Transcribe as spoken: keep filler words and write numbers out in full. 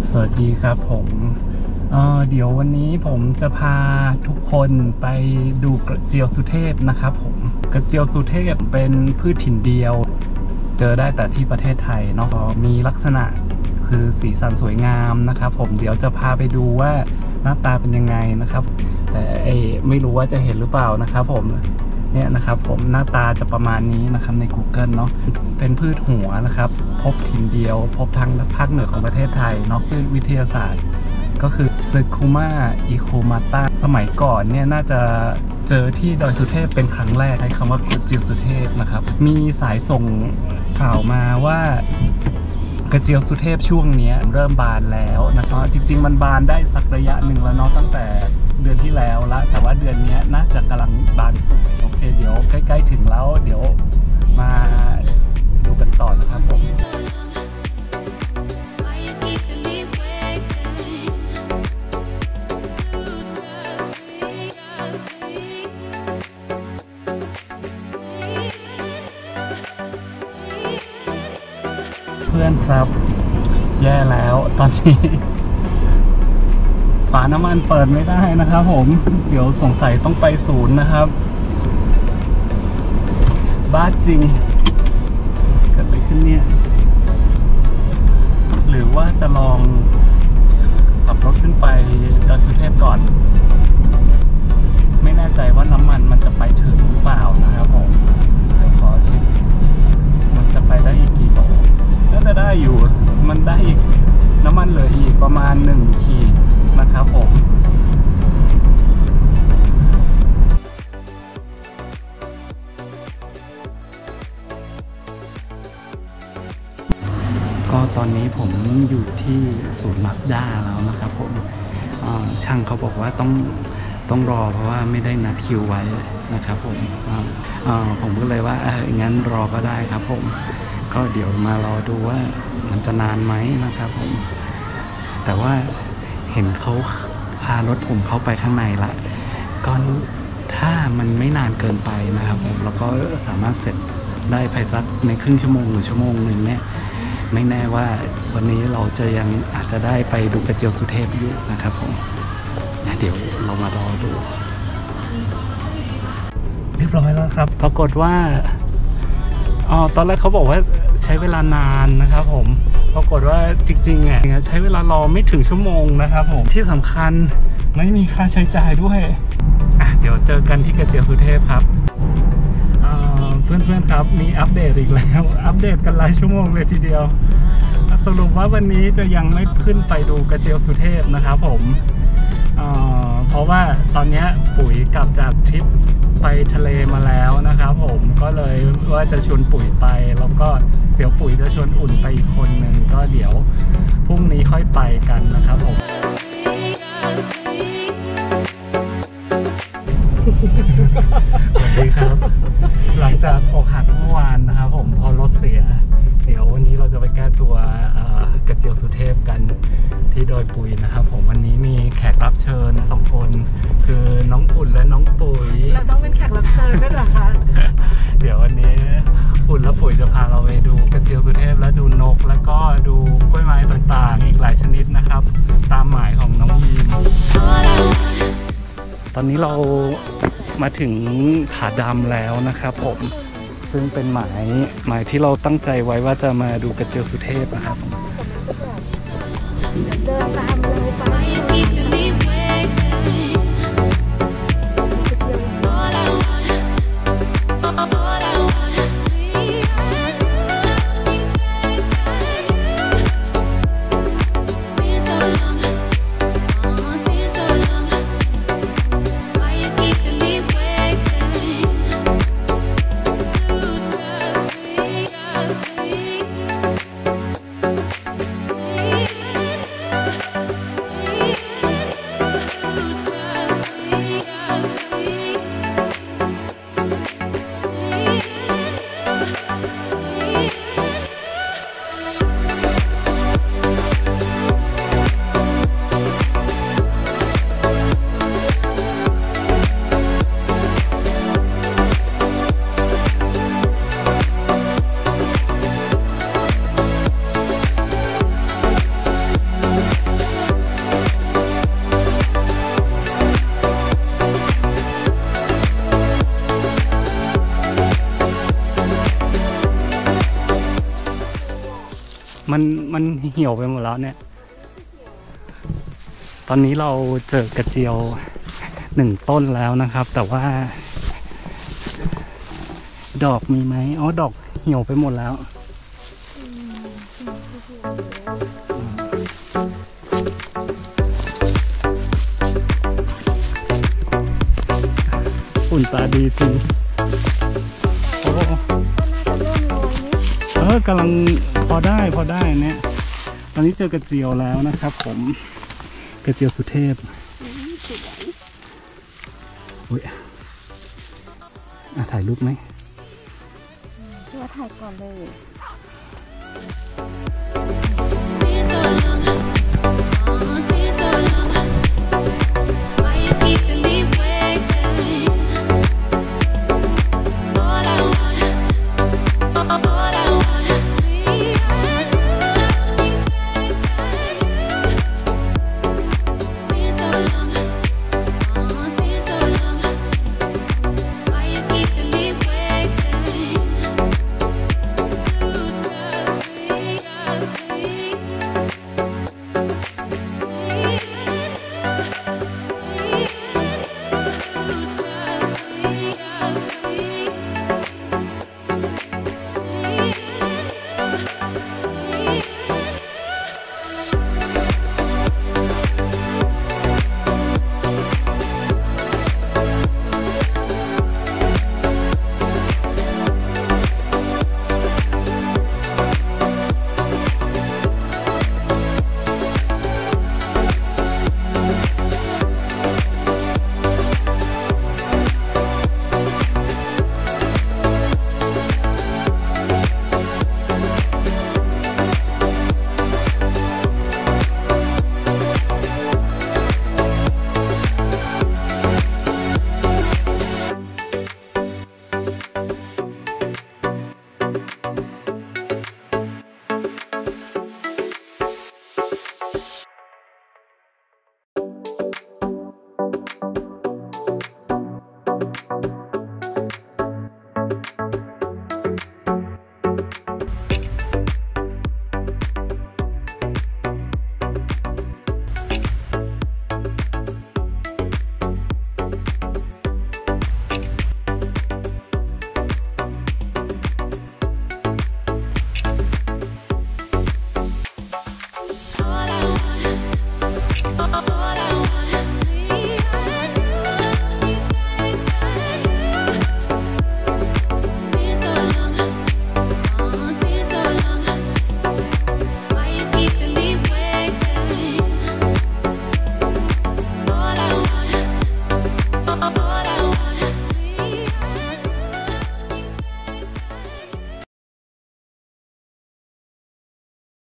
สวัสดีครับผมเอ่อเดี๋ยววันนี้ผมจะพาทุกคนไปดูกระเจียวสุเทพนะครับผมกระเจียวสุเทพเป็นพืชถิ่นเดียวเจอได้แต่ที่ประเทศไทยเนาะมีลักษณะคือสีสันสวยงามนะครับผมเดี๋ยวจะพาไปดูว่าหน้าตาเป็นยังไงนะครับแต่ไม่รู้ว่าจะเห็นหรือเปล่านะครับผมเนี่ยนะครับผมหน้าตาจะประมาณนี้นะครับใน Google เนาะเป็นพืชหัวนะครับพบถิ่นเดียวพบทั้งภาคเหนือของประเทศไทยเนาะพืชวิทยาศาสตร์ก็คือซึคูมาอิโคมาตาสมัยก่อนเนี่ยน่าจะเจอที่ดอยสุเทพเป็นครั้งแรกใช้คำว่ากระเจียวสุเทพนะครับมีสายส่งข่าวมาว่ากระเจียวสุเทพช่วงนี้เริ่มบานแล้วนะครับจริงๆมันบานได้สักระยะหนึ่งแล้วเนาะตั้งแต่เดือนที่แล้วละแต่ว่าเดือนนี้น่าจะกำลังบานสุดโอเคเดี๋ยวใกล้ๆถึงแล้วเดี๋ยวมาดูกันต่อนะครับผมเพื่อนครับแย่แล้วตอนนี้ฝาน้ำมันเปิดไม่ได้นะครับผมเดี๋ยวสงสัยต้องไปศูนย์นะครับบ้าจริงเกิดอะไรขึ้นเนี่ยหรือว่าจะลองขับรถขึ้นไปดอยสุเทพก่อนไม่แน่ใจว่าน้ำมันมันจะไปถึงหรือเปล่านะครับผมเดี๋ยวขอเช็คมันจะไปได้อีกกี่โลน่าจะได้อยู่มันได้อีกน้ำมันเหลืออีกประมาณหนึ่งขีดนะครับผมก็ตอนนี้ผมอยู่ที่ศูนย์มาสด้าแล้วนะครับผมช่างเขาบอกว่าต้องต้องรอเพราะว่าไม่ได้นัดคิวไว้นะครับผมผมก็เลยว่าเอองั้นรอก็ได้ครับผมก็เดี๋ยวมารอดูว่ามันจะนานไหมนะครับผมแต่ว่าเห็นเขาพารถผมเข้าไปข้างในละก็ถ้ามันไม่นานเกินไปนะครับผมแล้วก็สามารถเสร็จได้ภายสักในครึ่งชั่วโมงหรือชั่วโมงหนึ่งเนี่ยไม่แน่ว่าวันนี้เราจะยังอาจจะได้ไปดูกระเจียวสุเทพอยู่นะครับผมเดี๋ยวเรามารอดูเรียบร้อยแล้วครับปรากฏว่าอ๋อตอนแรกเขาบอกว่าใช้เวลานานนะครับผมปรากฏว่าจริงๆอ่ะใช้เวลารอไม่ถึงชั่วโมงนะครับผมที่สำคัญไม่มีค่าใช้จ่ายด้วยอ่ะเดี๋ยวเจอกันที่กระเจียวสุเทพครับเพื่อนๆครับมีอัปเดตอีกแล้วอัปเดตกันหลายชั่วโมงเลยทีเดียวสรุปว่าวันนี้จะยังไม่ขึ้นไปดูกระเจียวสุเทพนะครับผมเพราะว่าตอนนี้ปุ๋ยกลับจากทริปไปทะเลมาแล้วนะครับผมก็เลยว่าจะชวนปุ๋ยไปแล้วก็เดี๋ยวปุ๋ยจะชวนอุ่นไปอีกคนหนึ่งก็เดี๋ยวพรุ่งนี้ค่อยไปกันนะครับผมสวัสดีครับหลังจากอกหักเมื่อวานนะครับผมพอรถเสียเดี๋ยววันนี้เราจะไปแก้ตัวกระเจียวสุเทพกันที่ดอยปุยนะครับผมวันนี้มีแขกรับเชิญสองคนคือน้องอุ่นและน้องปุ๋ยเราต้องเป็นแขกรับเชิญด้วยเหรอคะเดี๋ยววันนี้อุ่นและปุ๋ยจะพาเราไปดูกระเจียวสุเทพและดูนกแล้วก็ดูกล้วยไม้ต่างๆอีกหลายชนิดนะครับตามหมายของน้องยีนตอนนี้เรามาถึงผาดำแล้วนะครับผมซึ่งเป็นหมายหมายที่เราตั้งใจไว้ว่าจะมาดูกระเจียวสุเทพนะครับเดินตามเลยไปมันเหี่ยวไปหมดแล้วเนี่ยตอนนี้เราเจอกระเจียวหนึ่งต้นแล้วนะครับแต่ว่าดอกมีไหมอ๋อดอกเหี่ยวไปหมดแล้วฝุ่นตาดีจริงโอ้เออกำลังพอได้พอได้เนี่ยตอนนี้เจอกระเจียวแล้วนะครับผมกระเจียวสุเทพอุ้ยอ่ะถ่ายรูปไหมว่าถ่ายก่อนเลย